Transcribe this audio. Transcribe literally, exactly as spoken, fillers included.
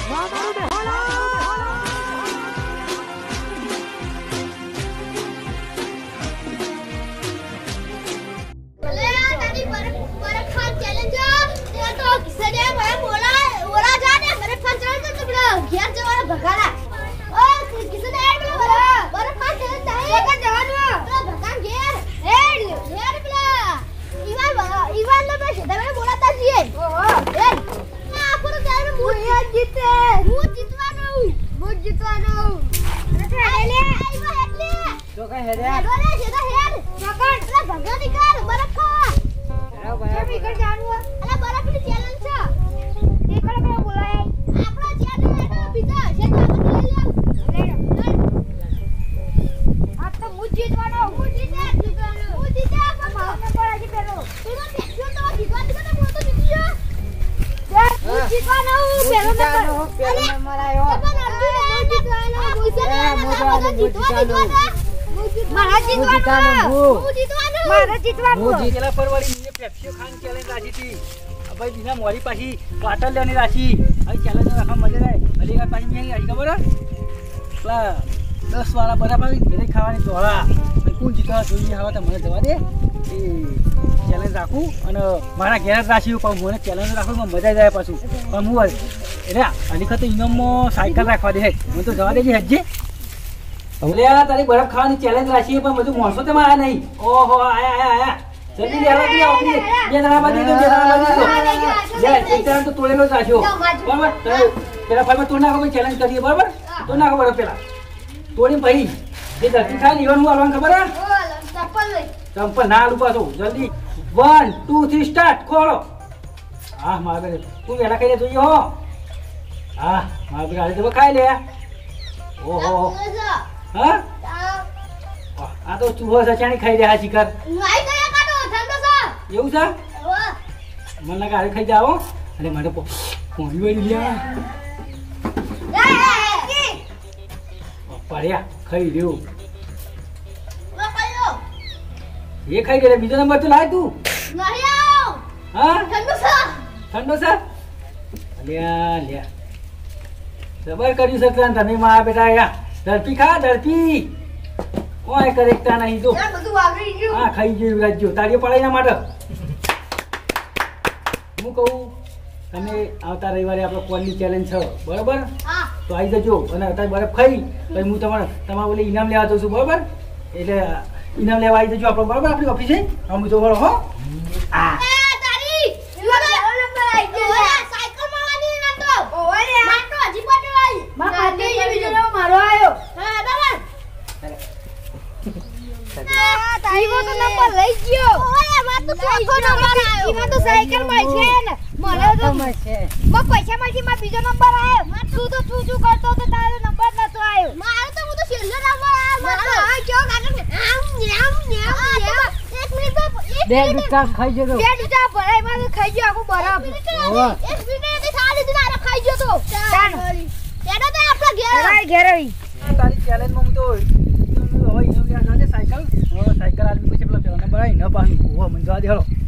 पाटल लेनी राशि अभी चैलेंज रखा मजे रहे अली का पानी नहीं आई खबर है दस वाला बराबर घेरे खावा दौड़ा कौन जीता જોઈએ હવે તો મને જવા દે એ ચેલેન્જ રાખું અને મારા ઘેર રાશિ ઉપર મને ચેલેન્જ રાખું મજા જાય પાછું પણ હું એટલે અલી ખત ઇનામમાં સાયકલ રાખવા દે મને તો જવા દેજે હજે એટલે તારી બરફ ખાવાની ચેલેન્જ રાખી પણ બધું મોણસો તેમાં આયા નહીં ઓહો આયા આયા આયા જલ્દી લેવા દે આવડી બે જણા બાજી દો બે જણા બાજી દો લે એક જણા તો તોડેલો જ રાખ્યો બરાબર પેલા ફાઈમાં તોડ નાખો ભાઈ ચેલેન્જ કરીએ બરાબર તોડ નાખો બરાબર પેલા તોડી ભાઈ જે ધરતી ખાય ને ઈવન હું આવવાનું ખબર હે ચપ્પલ લઈ ચપ્પલ ના આલુ પાછો જલ્દી વન ટુ થ્રી સ્ટાર્ટ ખોલો હા મારે તું વેલા ખાઈ લે જોઈએ હો હા મારે ગાડી તો ખાઈ લે ઓહો હા આ તો ચૂહો સચાણી ખાઈ રહ્યા શિકાર એવું છે મને ગાડી ખાઈ જાઓ અને મને પોણી વળી ગયા પડ્યા ખાઈ રહ્યું એ ખાઈ ગયો બીજો નંબર તો લાય તું હા ઠંડો છે લ્યા લ્યા જબર કર્યું સકરાન તમે મારા બેટા આયા ધરતી ખા ધરતી કોઈ કરેક્ટા નહીં તો હા ખાઈ ગયું રાજ્યો તાળીઓ પડાય ના માટે હું કહું તમે આવતા રવિવારે આપણે કોલની ચેલેન્જ છે બરાબર તો આવી જજો અને અત્યારે બરફ ખાઈ પછી હું તમારે તમારે બોલે ઇનામ લેવા જઉં છું બરાબર એટલે ઇનામ લેવા આવી જજો આપણે બરાબર આપણી ઓફિસે હું તો બરો હો હા મારો આવ્યો તારી વો તો નંબર લઈ ગયો ઓય માં તો ચોથો નંબર આવ્યો ઈમાં તો સાયકલ માં છે ને મને તો છે માં પૈસા માંથી માં બીજો નંબર આવ્યો માં તું તો તું શું કરતો તો તારો નંબર નતો આવ્યો મારો તો હું તો છેલ્લો નંબર આવ્યો મારો આ જો કાકા આમ આમ આમ એક મિનિટ બે ડુચા ખાઈ ગયો બે ડુચા ભરાઈ માં ખાઈ ગયો આખો બરાબર એક મિનિટ થી ખાલી દીના ખાઈ ગયો તો ચાલ એનો તો આપણા ઘેર ઘેર આવી તારી ચેલેન્જ માં હું તો હવે ઇનામ લેવા જાને સાયકલ સાયકલ આલમી પછી પેલા પેલા નંબર આવી ન પાછું મને જવા દે હાલો